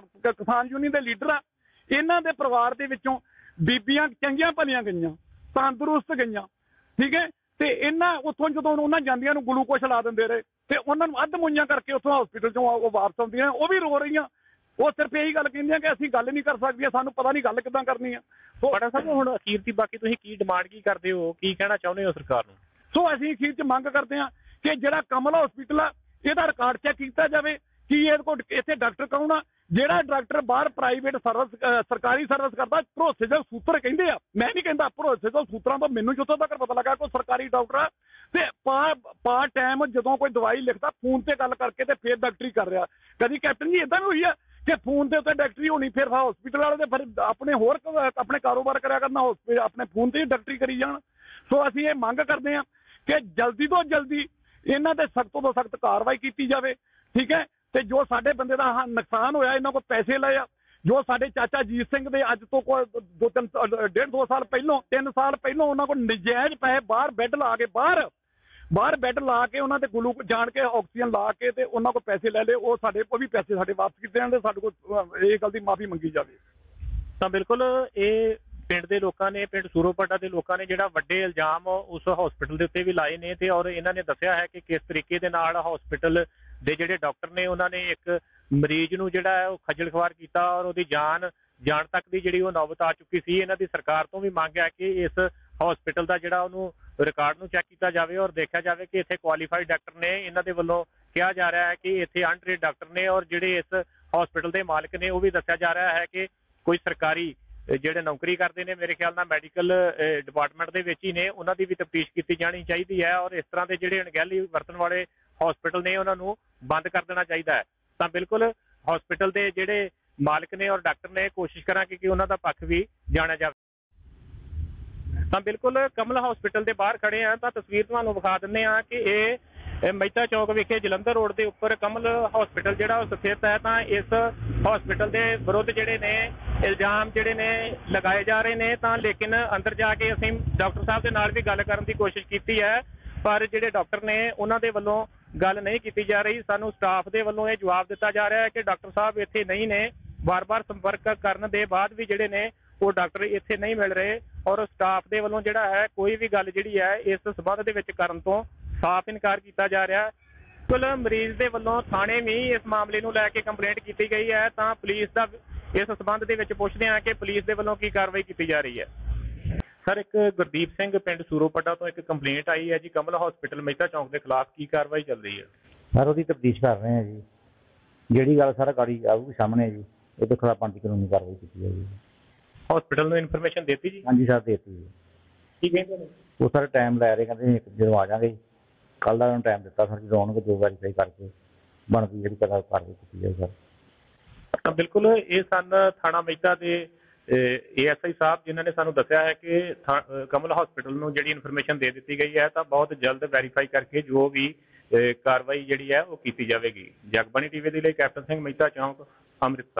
ਕਿਸਾਨ ਯੂਨੀਅਨ ਦੇ ਲੀਡਰ ਆ, ਇਹਨਾਂ ਦੇ ਪਰਿਵਾਰ ਦੇ ਵਿੱਚੋਂ ਬੀਬੀਆਂ ਚੰਗੀਆਂ ਭਲੀਆਂ ਗਈਆਂ, ਤੰਦਰੁਸਤ ਗਈਆਂ, ਠੀਕ ਹੈ। ਤੇ ਇਹਨਾਂ ਉੱਥੋਂ ਜਦੋਂ ਉਹਨਾਂ ਜਾਂਦੀਆਂ ਨੂੰ ਗਲੂਕੋਸ਼ ਲਾ ਦਿੰਦੇ ਰਹੇ ਤੇ ਉਹਨਾਂ ਨੂੰ ਅੱਧ ਮੁਈਆਂ ਕਰਕੇ ਉੱਥੋਂ ਹਸਪੀਟਲ ਚੋਂ ਉਹ ਵਾਪਸ ਆਉਂਦੀਆਂ, ਉਹ ਵੀ ਰੋ ਰਹੀਆਂ। ਉਹ ਸਿਰਫ ਇਹੀ ਗੱਲ ਕਹਿੰਦੀਆਂ ਕਿ ਅਸੀਂ ਗੱਲ ਨਹੀਂ ਕਰ ਸਕਦੀਆਂ, ਸਾਨੂੰ ਪਤਾ ਨਹੀਂ ਗੱਲ ਕਿੱਦਾਂ ਕਰਨੀ ਆ। ਬੜਾ ਸਾਹਿਬ, ਹੁਣ ਅਖੀਰ ਦੀ ਬਾਕੀ ਤੁਸੀਂ ਕੀ ਡਿਮਾਂਡ ਕੀ ਕਰਦੇ ਹੋ, ਕੀ ਕਹਿਣਾ ਚਾਹੁੰਦੇ ਹੋ ਸਰਕਾਰ ਨੂੰ? ਸੋ ਅਸੀਂ ਅਖੀਰ 'ਚ ਮੰਗ ਕਰਦੇ ਹਾਂ ਕਿ ਜਿਹੜਾ ਕਮਲ ਹਸਪੀਟਲ ਆ ਇਹਦਾ ਰਿਕਾਰਡ ਚੈੱਕ ਕੀਤਾ ਜਾਵੇ ਕਿ ਇਹਦੇ ਕੋਲ ਇੱਥੇ ਡਾਕਟਰ ਕੌਣ ਆ। ਜਿਹੜਾ ਡਾਕਟਰ ਬਾਹਰ ਪ੍ਰਾਈਵੇਟ ਸਰਵਿਸ ਸਰਕਾਰੀ ਸਰਵਿਸ ਕਰਦਾ, ਭਰੋਸੇਯੋਗ ਸੂਤਰ ਕਹਿੰਦੇ ਆ, ਮੈਂ ਨਹੀਂ ਕਹਿੰਦਾ। ਭਰੋਸੇਯੋਗ ਸੂਤਰਾਂ ਤੋਂ ਮੈਨੂੰ ਜਿੱਥੋਂ ਤੱਕ ਪਤਾ ਲੱਗਾ ਕੋਈ ਸਰਕਾਰੀ ਡਾਕਟਰ ਆ ਤੇ ਪਾਰਟ ਟਾਈਮ ਜਦੋਂ ਕੋਈ ਦਵਾਈ ਲਿਖਦਾ ਫੋਨ ਤੇ ਗੱਲ ਕਰਕੇ ਤੇ ਫਿਰ ਡਾਕਟਰੀ ਕਰ ਰਿਹਾ। ਕਦੀ ਕੈਪਟਨ ਜੀ ਇਦਾਂ ਵੀ ਹੋਈ ਆ ਕਿ ਫੋਨ ਦੇ ਉੱਤੇ ਡਾਕਟਰੀ ਹੋਣੀ, ਫਿਰ ਹਸਪੀਟਲ ਵਾਲੇ ਦੇ ਫਿਰ ਆਪਣੇ ਹੋਰ ਆਪਣੇ ਕਾਰੋਬਾਰ ਕਰਿਆ ਕਰਨਾ, ਹਸਪੀਟਲ ਆਪਣੇ ਫੋਨ ਤੇ ਹੀ ਡਾਕਟਰੀ ਕਰੀ ਜਾਣ। ਸੋ ਅਸੀਂ ਇਹ ਮੰਗ ਕਰਦੇ ਹਾਂ ਕਿ ਜਲਦੀ ਤੋਂ ਜਲਦੀ ਇਹਨਾਂ ਤੇ ਸਖਤ ਤੋਂ ਸਖਤ ਕਾਰਵਾਈ ਕੀਤੀ ਜਾਵੇ, ਠੀਕ ਹੈ। ਤੇ ਜੋ ਸਾਡੇ ਬੰਦੇ ਦਾ ਨੁਕਸਾਨ ਹੋਇਆ, ਇਹਨਾਂ ਕੋਲ ਪੈਸੇ ਲਏ ਆ, ਜੋ ਸਾਡੇ ਚਾਚਾ ਜੀਤ ਸਿੰਘ ਦੇ ਅੱਜ ਤੋਂ ਕੋਈ ਦੋ ਤਿੰਨ ਡੇਢ ਦੋ ਸਾਲ ਪਹਿਲੋਂ ਤਿੰਨ ਸਾਲ ਪਹਿਲੋਂ ਉਹਨਾਂ ਕੋਲ ਨਜਾਇਜ਼ ਪੈਸੇ ਬਾਹਰ ਬੈੱਡ ਲਾ ਕੇ ਬਾਹਰ ਬਾਹਰ ਬੈੱਡ ਲਾ ਕੇ ਉਹਨਾਂ ਤੇ ਗਲੂ ਜਾਣ ਕੇ ਆਕਸੀਜਨ ਲਾ ਕੇ ਤੇ ਉਹਨਾਂ ਕੋਲ ਪੈਸੇ ਲੈ ਲਏ। ਉਹ ਸਾਡੇ ਕੋਲ ਵੀ ਪੈਸੇ ਸਾਡੇ ਵਾਪਸ ਕੀਤੇ ਜਾਣ ਤੇ ਸਾਡੇ ਕੋਲ ਇਹ ਗੱਲ ਦੀ ਮਾਫੀ ਮੰਗੀ ਜਾਵੇ। ਤਾਂ ਬਿਲਕੁਲ ਇਹ ਪਿੰਡ ਦੇ ਲੋਕਾਂ ਨੇ, ਪਿੰਡ ਸੂਰੋਪਟਾ ਦੇ ਲੋਕਾਂ ਨੇ ਜਿਹੜਾ ਵੱਡੇ ਇਲਜ਼ਾਮ ਉਸ ਹਸਪੀਟਲ ਦੇ ਉੱਤੇ ਵੀ ਲਾਏ ਨੇ ਤੇ ਔਰ ਇਹਨਾਂ ਨੇ ਦੱਸਿਆ ਹੈ ਕਿ ਕਿਸ ਤਰੀਕੇ ਦੇ ਨਾਲ ਹਸਪੀਟਲ ਦੇ ਜਿਹੜੇ ਡਾਕਟਰ ਨੇ ਉਹਨਾਂ ਨੇ ਇੱਕ ਮਰੀਜ਼ ਨੂੰ ਜਿਹੜਾ ਹੈ ਉਹ ਖੱਜਲ ਖੁਆਰ ਕੀਤਾ ਔਰ ਉਹਦੀ ਜਾਨ ਜਾਣ ਤੱਕ ਦੀ ਜਿਹੜੀ ਉਹ ਨੌਬਤ ਆ ਚੁੱਕੀ ਸੀ। ਇਹਨਾਂ ਦੀ ਸਰਕਾਰ ਤੋਂ ਵੀ ਮੰਗ ਹੈ ਕਿ ਇਸ ਹਸਪੀਟਲ ਦਾ ਜਿਹੜਾ ਉਹਨੂੰ ਰਿਕਾਰਡ ਨੂੰ ਚੈੱਕ ਕੀਤਾ ਜਾਵੇ ਔਰ ਦੇਖਿਆ ਜਾਵੇ ਕਿ ਇੱਥੇ ਕੁਆਲੀਫਾਈਡ ਡਾਕਟਰ ਨੇ। ਇਹਨਾਂ ਦੇ ਵੱਲੋਂ ਕਿਹਾ ਜਾ ਰਿਹਾ ਹੈ ਕਿ ਇੱਥੇ ਅਨਟ੍ਰੇਨਡ ਡਾਕਟਰ ਨੇ ਔਰ ਜਿਹੜੇ ਇਸ ਹਸਪੀਟਲ ਦੇ ਮਾਲਕ ਨੇ ਉਹ ਵੀ ਦੱਸਿਆ ਜਾ ਰਿਹਾ ਹੈ ਕਿ ਕੋਈ ਸਰਕਾਰੀ ਜਿਹੜੇ ਨੌਕਰੀ ਕਰਦੇ ਨੇ, ਮੇਰੇ ਖਿਆਲ ਨਾਲ ਮੈਡੀਕਲ ਡਿਪਾਰਟਮੈਂਟ ਦੇ ਵਿੱਚ ਹੀ ਨੇ, ਉਹਨਾਂ ਦੀ ਵੀ ਤਫਤੀਸ਼ ਕੀਤੀ ਜਾਣੀ ਚਾਹੀਦੀ ਹੈ ਔਰ ਇਸ ਤਰ੍ਹਾਂ ਦੇ ਜਿਹੜੇ ਅਣਗਹਿਲੀ ਵਰਤਣ ਵਾਲੇ ਹਸਪੀਟਲ ਨੇ ਉਹਨਾਂ ਨੂੰ ਬੰਦ ਕਰ ਦੇਣਾ ਚਾਹੀਦਾ ਹੈ। ਤਾਂ ਬਿਲਕੁਲ ਹਸਪੀਟਲ ਦੇ ਜਿਹੜੇ ਮਾਲਕ ਨੇ ਔਰ ਡਾਕਟਰ ਨੇ ਕੋਸ਼ਿਸ਼ ਕਰਾਂਗੇ ਕਿ ਉਹਨਾਂ ਦਾ ਪੱਖ ਵੀ ਜਾਣਿਆ ਜਾਵੇ। ਤਾਂ ਬਿਲਕੁਲ ਕਮਲ ਹਸਪੀਟਲ ਦੇ ਬਾਹਰ ਖੜੇ ਆ ਤਾਂ ਤਸਵੀਰ ਤੁਹਾਨੂੰ ਵਿਖਾ ਦਿੰਦੇ ਆ ਕਿ ਇਹ ਮਹਿਤਾ ਚੌਕ ਵਿਖੇ ਜਲੰਧਰ ਰੋਡ ਦੇ ਉੱਪਰ ਕਮਲ ਹਸਪੀਟਲ ਜਿਹੜਾ ਉਹ ਸਥਿਤ ਹੈ। ਤਾਂ ਇਸ ਹਸਪੀਟਲ ਦੇ ਵਿਰੁੱਧ ਜਿਹੜੇ ਨੇ ਇਲਜ਼ਾਮ ਜਿਹੜੇ ਨੇ ਲਗਾਏ ਜਾ ਰਹੇ ਨੇ, ਤਾਂ ਲੇਕਿਨ ਅੰਦਰ ਜਾ ਕੇ ਅਸੀਂ ਡਾਕਟਰ ਸਾਹਿਬ ਦੇ ਨਾਲ ਵੀ ਗੱਲ ਕਰਨ ਦੀ ਕੋਸ਼ਿਸ਼ ਕੀਤੀ ਹੈ, ਪਰ ਜਿਹੜੇ ਡਾਕਟਰ ਨੇ ਉਹਨਾਂ ਦੇ ਵੱਲੋਂ ਗੱਲ ਨਹੀਂ ਕੀਤੀ ਜਾ ਰਹੀ। ਸਾਨੂੰ ਸਟਾਫ ਦੇ ਵੱਲੋਂ ਇਹ ਜਵਾਬ ਦਿੱਤਾ ਜਾ ਰਿਹਾ ਹੈ ਕਿ ਡਾਕਟਰ ਸਾਹਿਬ ਇੱਥੇ ਨਹੀਂ ਨੇ। ਵਾਰ-ਵਾਰ ਸੰਪਰਕ ਕਰਨ ਦੇ ਬਾਅਦ ਵੀ ਜਿਹੜੇ ਨੇ ਉਹ ਡਾਕਟਰ ਇੱਥੇ ਨਹੀਂ ਮਿਲ ਰਹੇ ਔਰ ਸਟਾਫ ਦੇ ਵੱਲੋਂ ਜਿਹੜਾ ਹੈ ਕੋਈ ਵੀ ਗੱਲ ਜਿਹੜੀ ਹੈ ਇਸ ਸੰਬੰਧ ਦੇ ਵਿੱਚ ਕਰਨ ਤੋਂ ਸਾਫ਼ ਇਨਕਾਰ ਕੀਤਾ ਜਾ ਰਿਹਾ। ਕੁੱਲ ਮਰੀਜ਼ ਦੇ ਵੱਲੋਂ ਥਾਣੇ ਵੀ ਇਸ ਮਾਮਲੇ ਨੂੰ ਲੈ ਕੇ ਕੰਪਲੇਂਟ ਕੀਤੀ ਗਈ ਹੈ। ਤਾਂ ਪੁਲਿਸ ਦਾ ਇਸ ਸੰਬੰਧ ਦੇ ਵਿੱਚ ਪੁੱਛਦੇ ਹਾਂ ਕਿ ਪੁਲਿਸ ਦੇ ਵੱਲੋਂ ਕੀ ਕਾਰਵਾਈ ਕੀਤੀ ਜਾ ਰਹੀ ਹੈ। ਸਰ, ਇੱਕ ਗੁਰਦੀਪ ਸਿੰਘ ਪਿੰਡ ਸੂਰੋਪਟਾ ਤੋਂ ਇੱਕ ਕੰਪਲੇਂਟ ਆਈ ਹੈ ਜੀ ਕਮਲ ਹਸਪੀਟਲ ਮਹਿਤਾ ਚੌਂਕ ਦੇ ਖਿਲਾਫ, ਕੀ ਕਾਰਵਾਈ ਚੱਲ ਰਹੀ ਹੈ? ਸਰ, ਉਹਦੀ ਤਫਤੀਸ਼ ਕਰ ਰਹੇ ਹਾਂ ਜੀ। ਜਿਹੜੀ ਗੱਲ ਸਾਰਾ ਗਾੜੀ ਆਊਗੀ ਸਾਹਮਣੇ ਜੀ, ਉਹਦੇ ਖਿਲਾਫ ਬਣਦੀ ਕਾਨੂੰਨੀ ਕਾਰਵਾਈ ਕੀਤੀ ਜਾਏਗੀ। ਹਸਪੀਟਲ ਨੂੰ ਇਨਫੋਰਮੇਸ਼ਨ ਦਿੱਤੀ ਜੀ? ਹਾਂਜੀ ਸਰ, ਦੇਤੀ ਜੀ। ਕੀ ਕਹਿੰਦੇ ਨੇ ਉਹ? ਸਰ ਟਾਈਮ ਲੈ ਰਹੇ, ਕਹਿੰਦੇ ਇੱਕ ਜਦੋਂ ਆ ਜਾਵਾਂਗੇ ਕੱਲ੍ਹ ਦਾ ਉਹਨੂੰ ਟਾਈਮ ਦਿੱਤਾ ਸਰ, ਜਦੋਂ ਆਉਣਗੇ ਜੋ ਵੈਰੀਫਾਈ ਕਰਕੇ ਬਣਦੀ ਜਿਹੜੀ ਕਦਾ ਕਾਰਵਾਈ ਕੀਤੀ ਜਾਏ ਸਰ। ਤਾਂ ਬਿਲਕੁਲ ਇਹ ਸਨ ਥਾਣਾ ਮਹਿਤਾ ਦੇ ਏ ਐਸ ਆਈ ਸਾਹਿਬ, ਜਿਨ੍ਹਾਂ ਨੇ ਸਾਨੂੰ ਦੱਸਿਆ ਹੈ ਕਿ ਕਮਲ ਹਸਪੀਟਲ ਨੂੰ ਜਿਹੜੀ ਇਨਫੋਰਮੇਸ਼ਨ ਦੇ ਦਿੱਤੀ ਗਈ ਹੈ ਤਾਂ ਬਹੁਤ ਜਲਦ ਵੈਰੀਫਾਈ ਕਰਕੇ ਜੋ ਵੀ ਕਾਰਵਾਈ ਜਿਹੜੀ ਹੈ ਉਹ ਕੀਤੀ ਜਾਵੇਗੀ। ਜਗਬਾਣੀ ਟੀਵੀ ਦੇ ਲਈ ਕੈਪਟਨ ਸਿੰਘ ਮਹਿਤਾ, ਚੌਂਕ, ਅੰਮ੍ਰਿਤਸਰ।